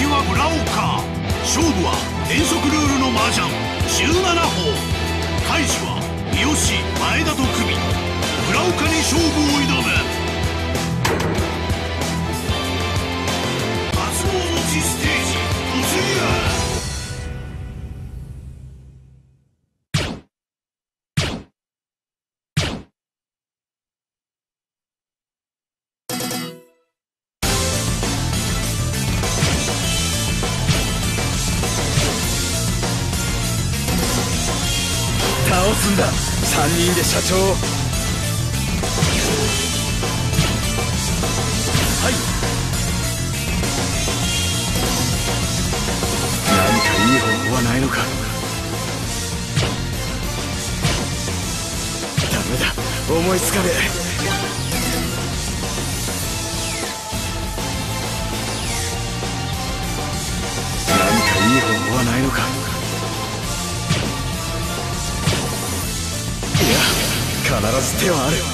敵は村岡。勝負は変則ルールの麻雀17法。開始は三好前田と組み、村岡に勝負を挑む。初詣の地ステージ突入。 倒すんだ、3人で社長を。はい。何かいい方法はないのか。ダメだ、思いつかねえ。何かいい方法はないのか。必ず手はある。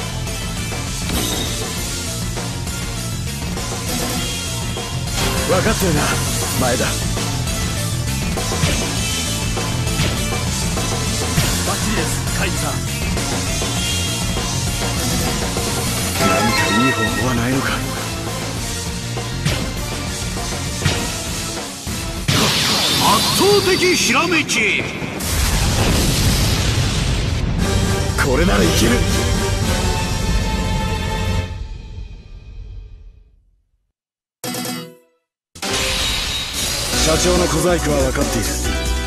分かってるな、前田。バッチリです、カイジさん。何かいい方法はないのか。 圧倒的ひらめき。 これならいける。社長の小細工は分かっている。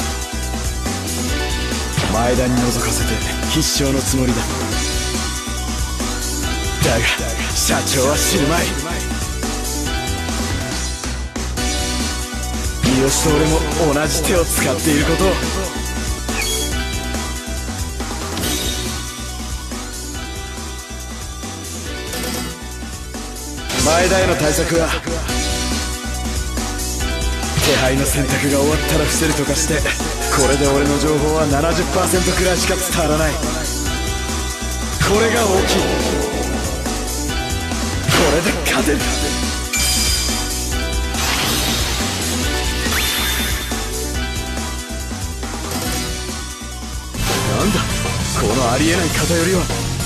前田に覗かせて必勝のつもりだ。だが社長は死ぬまい。三好と俺も同じ手を使っていることを。前田への対策は、手配の選択が終わったら伏せるとかして、これで俺の情報は 70% くらいしか伝わらない。これが大きい。これで勝てる。なんだこのありえない偏りは。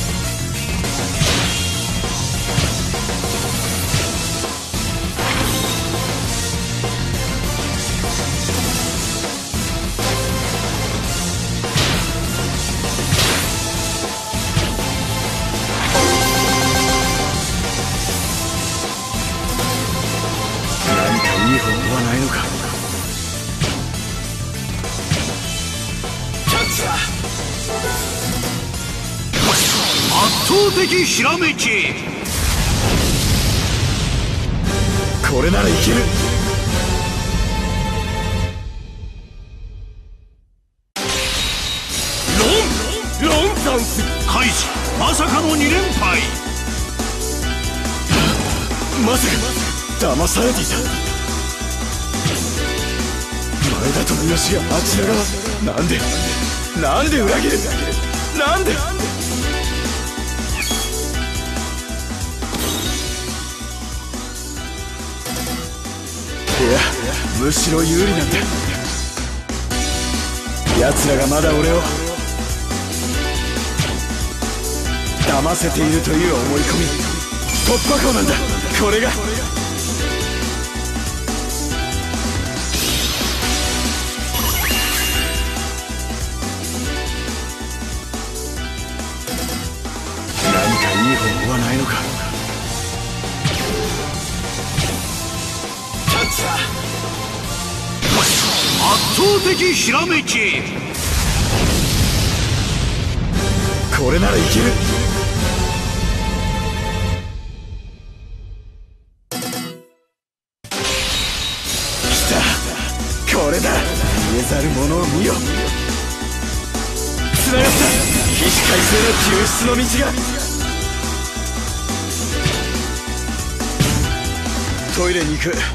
いい方法はないのか。チャンスだ。 圧倒的ひらめき。 これならいける。ロンザンス。 開始まさかの2連敗。 まさか騙されていた。前田と三好があちら側。なんで裏切る。なんで。いやむしろ有利なんだ。奴らがまだ俺を騙せているという思い込み。突破口なんだこれが。いい方法はないのか。チャンスだ。 圧倒的ひらめき。 これならいける。来た。これだ。見えざる者を見よ。つながった。起死回生の救出の道が。トイレに行く。こ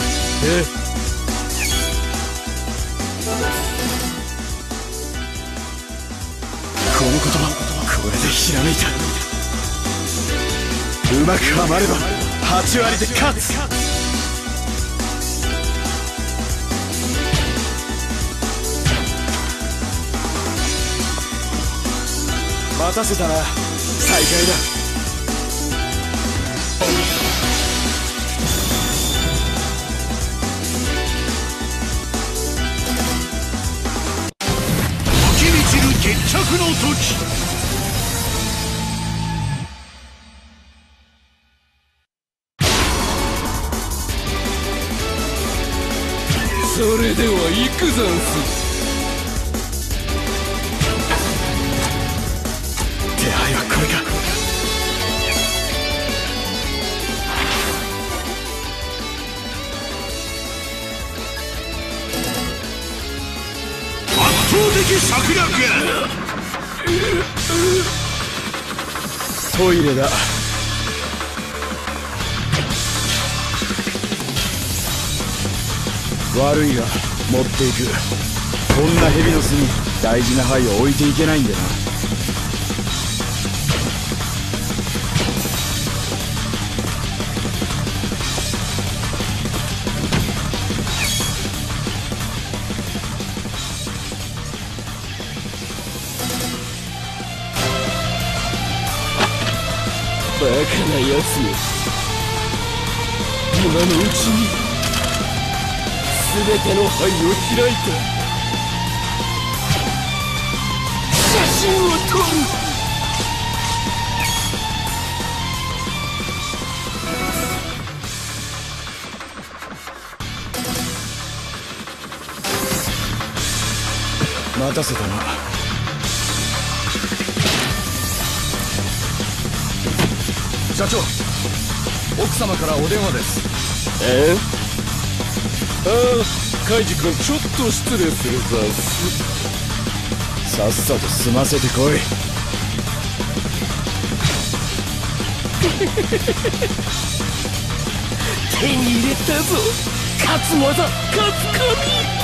の言葉、これでひらめいた。うまくはまれば8割で勝つ。 待たせたな。再開だ。 湧き満ちる決着の時。 それでは行くざんす。 手配はこれか。 圧倒的策略。 トイレだ。悪いが持っていく。こんな蛇の巣に大事な牌を置いていけないんでな。 バカなやつよ。今のうちに全ての牌を開いた。写真を撮る。 待たせたな。 社長、奥様からお電話です。ああ、カイジ君、ちょっと失礼するざんす。 さっさと済ませてこい。 手に入れたぞ。勝つ技、勝つ神。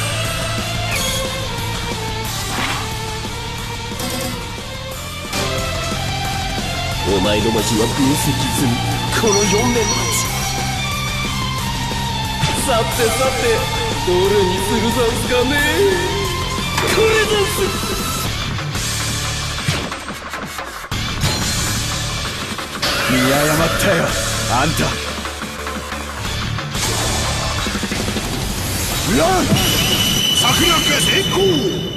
お前の町は分析済み。この4面町。さてさて、どれにするざんすかね。これざんす。 見誤ったよ、あんた。 策略成功。